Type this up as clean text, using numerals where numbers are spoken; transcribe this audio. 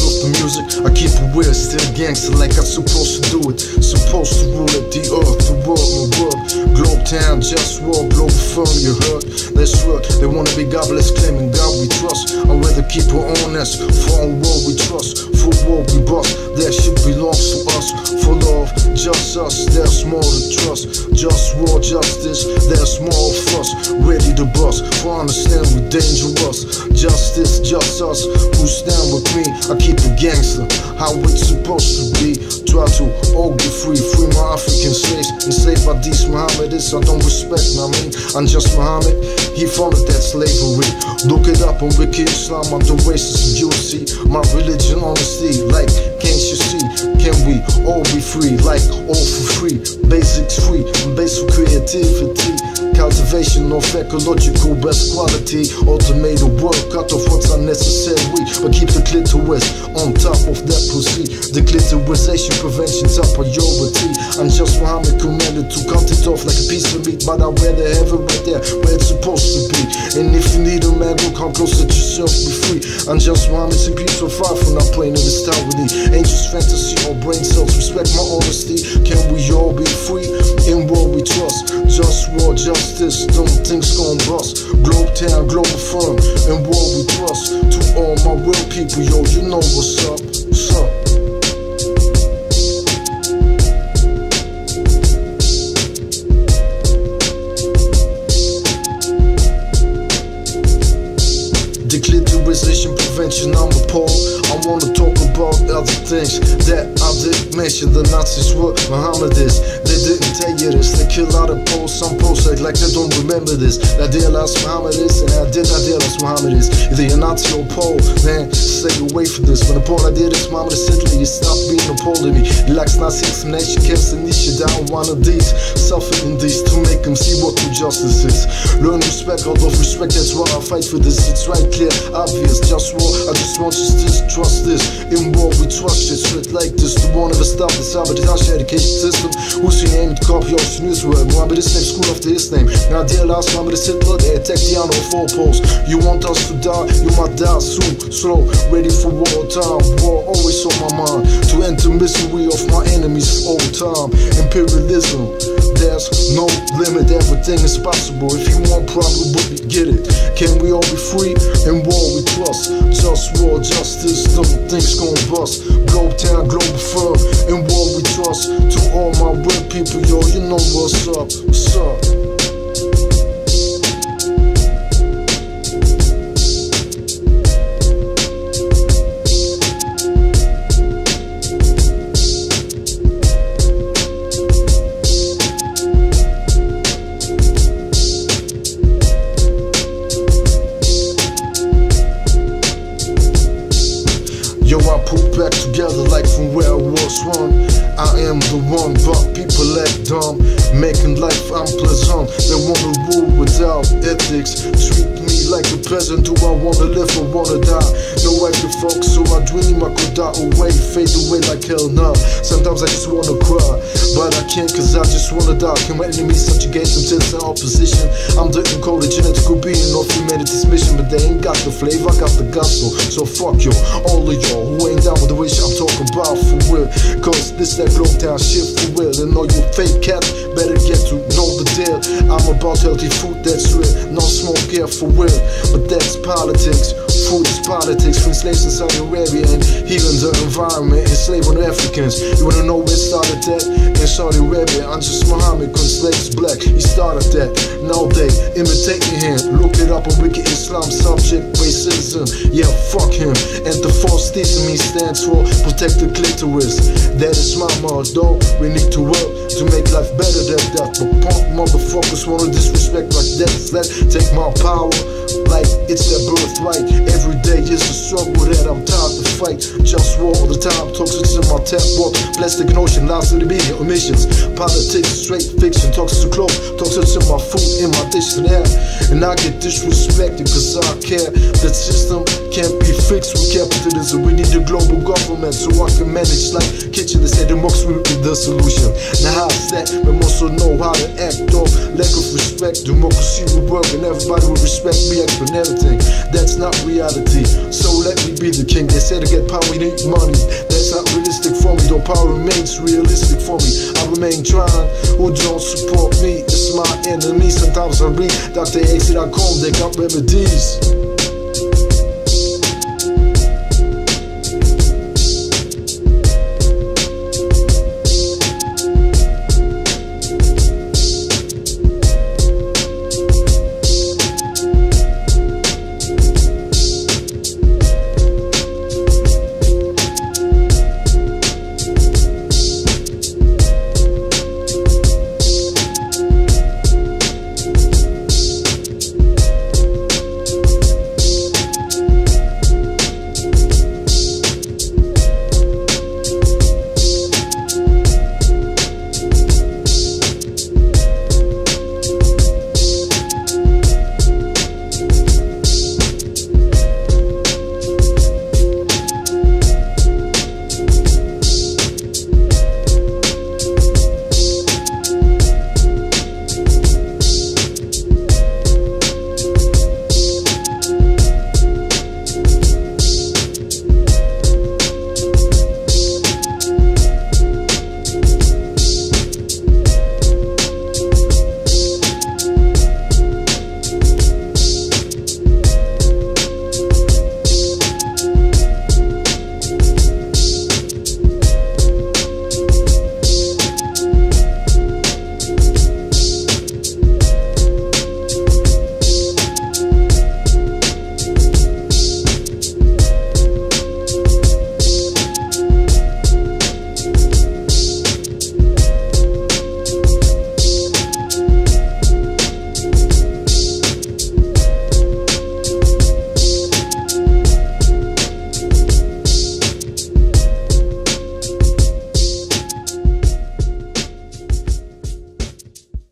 of the music, I keep it weird, still gangster like I'm supposed to do it. Supposed to rule it, the earth, the world, my world. Globe town, just war, global firm, you heard? Let's work, they wanna be godless, claiming God we trust. I'd rather keep it honest, for our world we trust. For war we bust, that shit belongs to us. For love, just us, there's more to trust. Just war, justice, there's more of us. Ready to bust, for understand we dangerous. Justice, just us, who stand with me. I keep it gangster, how it's supposed to be. Try to all get free, free my African slaves. Enslaved by these Mohammedists, I don't respect, I mean, I'm just Muhammad. He followed that slavery. Look it up on Wiki Islam, I'm the racist, you'll see. My religion, honesty, like, can't you see? Can we all be free, like, all for free? Basics free, basic creativity. Cultivation of ecological best quality. Automated work, cut off what's unnecessary. But keep the clitoris on top of that pussy. The clitorisation prevention's a priority. I'm just Muhammad commanded to cut it off like a piece of meat, but I'd rather have it right there where it's supposed to be. And if you need a man, go come close, let yourself be free. I'm just Muhammad, see peace so far from not playing in this town with me. Ain't just fantasy or brain cells, respect my honesty. Can we all be free in what we trust? Just war, justice, don't things gon' bust. Globe town, global firm, and what we trust. To all my real people, yo, you know what's up, what's up. Declitterization prevention, I'm appalled. I wanna talk about other things that I didn't mention. The Nazis were Mohammedists. They didn't tell you this. They kill out of Poles. Some Poles act like they don't remember this. I realized Mohammedists and I did not realize Mohammedists. Either you're Nazi or Pole, then stay away from this. When the Pole I did this, Mohammedist Italy, you stop being a Pole to me. He likes Nazi explanation, camps and niche down one of these. Suffering these to make them see what true justice is. Learn respect, out of respect, that's why I fight for this. It's right, clear, obvious, just war. I just want you to trust this. In war we trust it, straight like this. The one ever stop the sabotage education system. Who's your name to copy Ocean Israel? Mohammedist name, school after his name. Now dear last Mohammedist Hitler, they attack the honor of all poles. You want us to die, you might die soon. Slow, ready for war time. War always on my mind. To end the misery of my enemies for all time. Imperialism, there's no limit, everything is possible. If you want probably get it. Can we all be free? In war we trust. Just war, justice, don't things gon' bust. Globe town, global firm, in war we trust. To all my real people, yo, you know what's up, what's up. Yo, I put back together like from where I was one. I am the one, but people act dumb, making life unpleasant. They wanna rule without ethics, treat me like a peasant. Do I wanna live or wanna die? No, I can focus, so I dream I could die away, fade away like hell now. Sometimes I just wanna cry, but I can't cause I just wanna die. Can my enemies subjugate until it's an opposition? I'm the encoded genetical being of humanity's mission, but they ain't got the flavor, I got the gospel. So fuck you, all of y'all who ain't down with the wish I'm talking about for real. Cause this that globe town shit for real. And all you fake cats better get to know the deal. I'm about healthy food that's real, no smoke here for real. But that's politics, food is politics. Free slaves in Saudi Arabia and healing the environment, enslaving Africans. You wanna know where it started that? In Saudi Arabia, I'm just Muhammad, cause slaves black, he started that. Now they imitating him, look it up on Wiki Islam, subject racism. Yeah, fuck him. And the false theism he stands for, protect the clitoris. That is my motto, we need to work to make life better than that. But punk motherfuckers wanna disrespect like that. Let take my power like it's their birthright. Every day is a struggle that I'm tired to fight. Just war all the time, toxins in my tap water. Plastic and ocean, lies to the media, emissions. Politics, straight fiction, toxins to clothes, toxins in my food, in my dish and air. And I get disrespected cause I care. That system can't be fixed with capitalism. We need a global government so I can manage like kitchen. They say democracy will be the solution. Now how's that? We must also know how to act off lack of respect. Democracy will work and everybody will respect me, act on everything. That's not reality. reality. So let me be the king. They say to get power we need money. That's not realistic for me, though power remains realistic for me. I remain trying, who don't support me, it's my enemy. Sometimes I read Dr. AC.com, they got remedies.